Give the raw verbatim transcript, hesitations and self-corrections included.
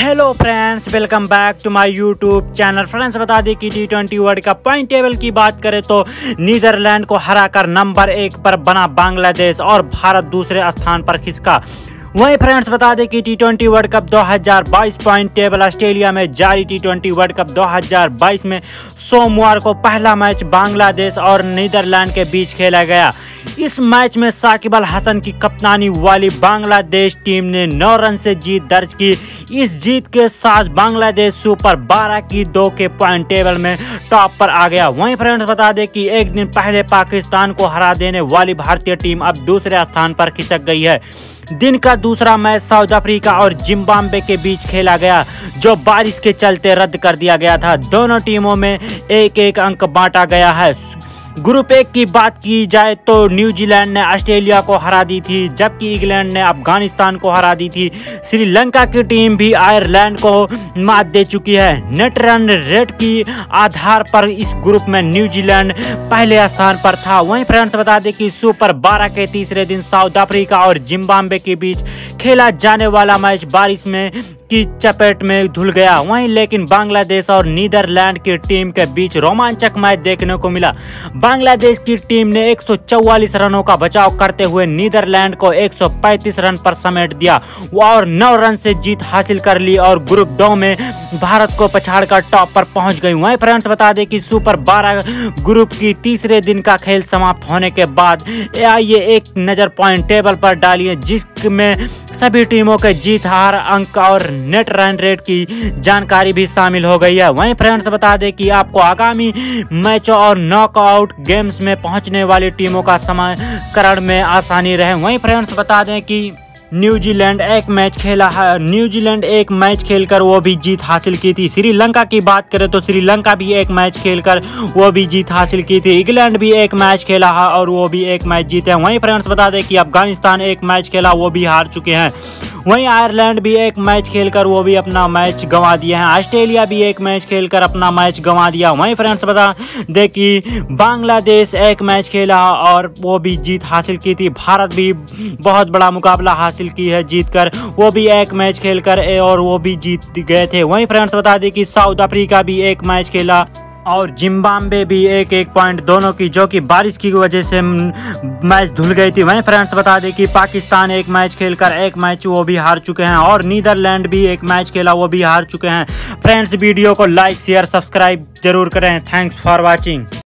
Hello friends, welcome back to my YouTube channel. Friends, बता दें कि T twenty World Cup point table की बात करें तो नीदरलैंड को हराकर नंबर एक पर बना बांग्लादेश और भारत दूसरे स्थान पर खिसका। वहीं फ्रेंड्स, बता दें कि टी ट्वेंटी वर्ल्ड कप दो हज़ार बाईस पॉइंट टेबल ऑस्ट्रेलिया में जारी टी ट्वेंटी वर्ल्ड कप दो हज़ार बाईस में सोमवार को पहला मैच बांग्लादेश और नीदरलैंड के बीच खेला गया। इस मैच में साकिब अल हसन की कप्तानी वाली बांग्लादेश टीम ने नौ रन से जीत दर्ज की। इस जीत के साथ बांग्लादेश सुपर बारह की दो के पॉइंट टेबल में टॉप पर आ गया। वहीं फ्रेंड्स, बता दें कि एक दिन पहले पाकिस्तान को हरा देने वाली भारतीय टीम अब दूसरे स्थान पर खिसक गई है। दिन का दूसरा मैच साउथ अफ्रीका और जिम्बाब्वे के बीच खेला गया, जो बारिश के चलते रद्द कर दिया गया था। दोनों टीमों में एक एक अंक बांटा गया है। ग्रुप एक की बात की जाए तो न्यूजीलैंड ने ऑस्ट्रेलिया को हरा दी थी, जबकि इंग्लैंड ने अफगानिस्तान को हरा दी थी। श्रीलंका की टीम भी आयरलैंड को मात दे चुकी है। नेट रन रेट की आधार पर इस ग्रुप में न्यूजीलैंड पहले स्थान पर था। वहीं फ्रेंड्स, बता दें कि सुपर बारह के तीसरे दिन साउथ अफ्रीका और जिम्बाब्वे के बीच खेला जाने वाला मैच बारिश में की चपेट में धुल गया। वहीं लेकिन बांग्लादेश और नीदरलैंड की टीम के बीच रोमांचक मैच देखने को मिला। बांग्लादेश की टीम ने एक सौ चौवालीस रनों का बचाव करते हुए नीदरलैंड को एक सौ पैंतीस रन पर समेट दिया और नौ रन से जीत हासिल कर ली और ग्रुप दो में भारत को पछाड़कर टॉप पर पहुंच गई। वहीं फ्रेंड्स, बता दें कि सुपर बारह ग्रुप की तीसरे दिन का खेल समाप्त होने के बाद आइए एक नजर पॉइंट टेबल पर डालिए, जिसमें सभी टीमों के जीत हार अंक और नेट रन रेट की जानकारी भी शामिल हो गई है। वहीं फ्रेंड्स, बता दें कि आपको आगामी मैचों और नॉकआउट गेम्स में पहुंचने वाली टीमों का समाकरण में आसानी रहे। वहीं फ्रेंड्स, बता दें कि न्यूजीलैंड एक मैच खेला है न्यूजीलैंड एक मैच खेलकर वो भी जीत हासिल की थी। श्रीलंका की बात करें तो श्रीलंका भी एक मैच खेलकर वो भी जीत हासिल की थी। इंग्लैंड भी एक मैच खेला है और वो भी एक मैच जीते हैं। वहीं फ्रेंड्स, बता दें कि अफगानिस्तान एक मैच खेला, वो भी हार चुके हैं। वहीं आयरलैंड भी एक मैच खेलकर वो भी अपना मैच गंवा दिए हैं। ऑस्ट्रेलिया भी एक मैच खेलकर अपना मैच गंवा दिया। वहीं फ्रेंड्स, बता दें कि बांग्लादेश एक मैच खेला और वो भी जीत हासिल की थी। भारत भी बहुत बड़ा मुकाबला हासिल की है जीतकर, वो भी एक मैच खेलकर और वो भी जीत गए थे। वहीं फ्रेंड्स, बता दें कि साउथ अफ्रीका भी एक मैच खेला और जिम्बाब्वे भी एक एक पॉइंट दोनों की, जो कि बारिश की वजह से मैच धुल गई थी। वहीं फ्रेंड्स, बता दें कि पाकिस्तान एक मैच खेलकर एक मैच वो भी हार चुके हैं और नीदरलैंड भी एक मैच खेला, वो भी हार चुके हैं। फ्रेंड्स, वीडियो को लाइक शेयर सब्सक्राइब जरूर करें। Thanks for watching.